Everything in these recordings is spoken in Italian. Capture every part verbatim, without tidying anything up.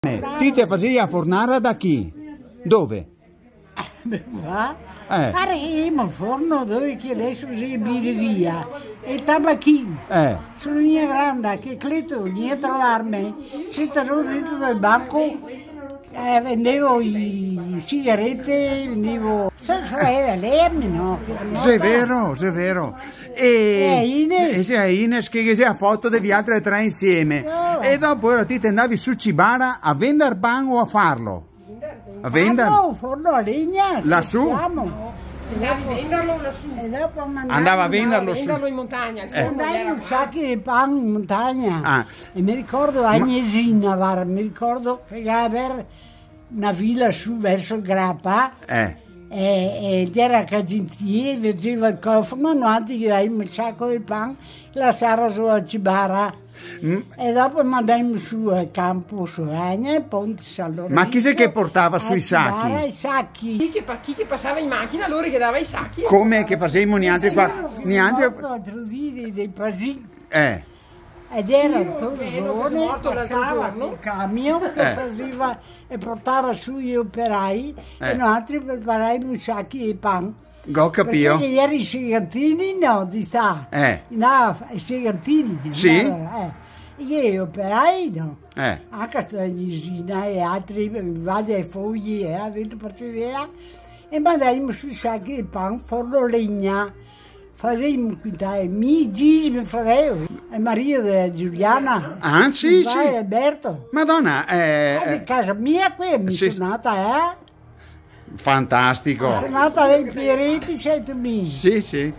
Ti te facevi a fornare da chi? Dove? Va? Eh. Arriviamo al forno dove che adesso c'è birreria e il tabacchino. Eh. Sono mia grande che cleto viene a trovarmi, sento dentro del banco, eh, vendevo i sigarette, vendevo... Sai, lei no? È vero, è vero. E, e Ines? E c'è Ines che si ha foto degli altri tre insieme. Oh. E dopo ora ti te andavi su Cibara a vendere pan o a farlo? A vendere? Ah, no, forno a legna. Lassù? Andavi a venderlo lassù. E dopo Andava a venderlo su. venderlo in montagna. Il Eh. forno Andai era un qua. sacco di pan in montagna. Ah. E mi ricordo Agnesina, guarda, mi ricordo che aveva una villa su verso il Grappa. Eh. E, ed era cagintie, vedeva il cofano, noi ti dai un sacco di pan, la sera su a Cibara. Mm. E dopo mandaimo su al campo su Ragna e Ponte San Lorenzo. Ma chi è che portava a sui Cibara sacchi? I sacchi. Chi che, pa- chi che passava in macchina, loro che dava i sacchi. Come che facevamo niente qua? Niente. Dei, dei pasini. Eh. Ed era Sì, tutto vero, che giorno, è morto l'altro passava giorno. il camion che Eh. faceva e portava su gli operai Eh. e noi altri preparavamo i sacchi di pan. Ho capito. Perché ieri i segantini no, di sta. Eh. No, i segantini. Sì? Eh. Gli operai no. Eh. Anche Stanisina e altri, vadi ai fogli e a dentro partita e mandavamo sui sacchi di pan forno legna. Facevamo quintare, mi Gigi, mio fratello, e Maria della Giuliana. Ah, sì, vai, sì. Alberto. Madonna, eh, Ah, di eh, casa mia qui, mi sì. sono nata, eh? fantastico. Sono nata dai Pieretti, centomila. Sì, sì.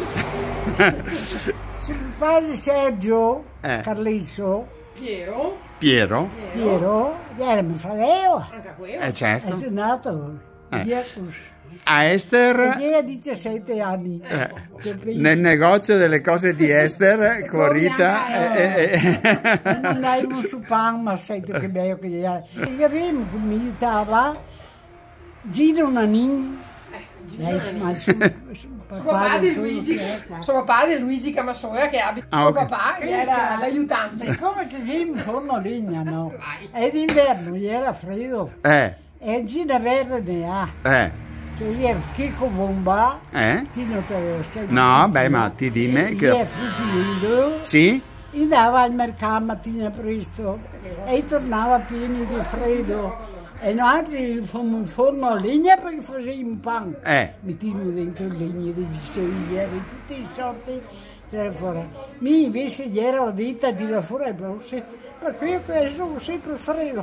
Suo padre Sergio Eh. Carlisso, Piero, Piero? Piero, era mio fratello. anche quello. Eh È certo. nato Eh. via così. A Esther, Perché ha diciassette anni. eh, Che pensi? nel negozio delle cose di Esther, con Rita. eh, eh, E non andavamo su pan, ma sento che bello che era. E avevo come mi aiutava Gino Nanin. Lei, ma su, su Suo papà del di Luigi, tuo, suo papà di Luigi Camassoia che abita. Ah, Suo ok. papà che era l'aiutante. E come che viene un forno a legna, no? E d'inverno gli era freddo. eh, E Gina Verde ne ha. eh, Che io Chico Bomba. eh. Ti non te lo stai No, dicendo. beh, ma ti dimmi Gli che... è fruttildo. Sì? Andava al mercato mattina presto e tornava pieni di freddo. E noi facevamo un forno a legna perché facevamo un pan. Eh. Mettiamo dentro legna di visseria, di tutte le sorti. Tirare fuori. Mi invece gli era la dita di là fuori e bronze, perché io questo ho sempre freddo.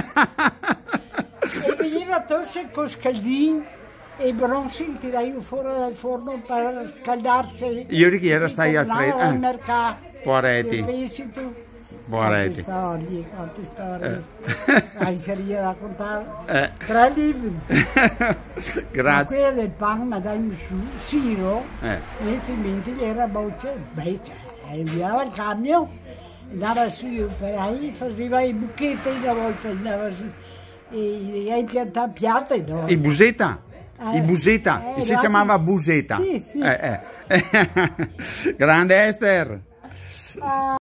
E veniva tosse con scaldini e i bronzi tiravano fuori dal forno per scaldarsi. Ieri chi era stai al Tornavo freddo? al Eh. mercato. Poretti. Che pensi tu? Poretti. Quante storie, quante storie. Eh. Hai serie da raccontare? Eh. Tre libri. Ma Grazie. quella del pan la dai su, Siro, Eh. e finalmente gli era boccia, beh, cioè, inviava il camion, andava su gli operai, faceva i buchetti una volta, andava su, e hai piantato piante, no? I buseta? Eh, I buseta? eh, si guarda. chiamava buseta. Sì, sì. Eh, eh. Grande Esther. Ah.